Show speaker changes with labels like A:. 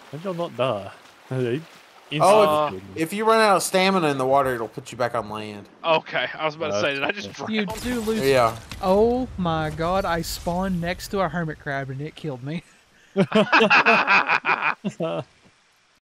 A: How'd y'all not die?
B: Oh, if you run out of stamina in the water, it'll put you back on land.
C: Okay, I was about to say, did I just drown?
D: You do lose.
B: Yeah.
D: Oh my god! I spawned next to a hermit crab and it killed me.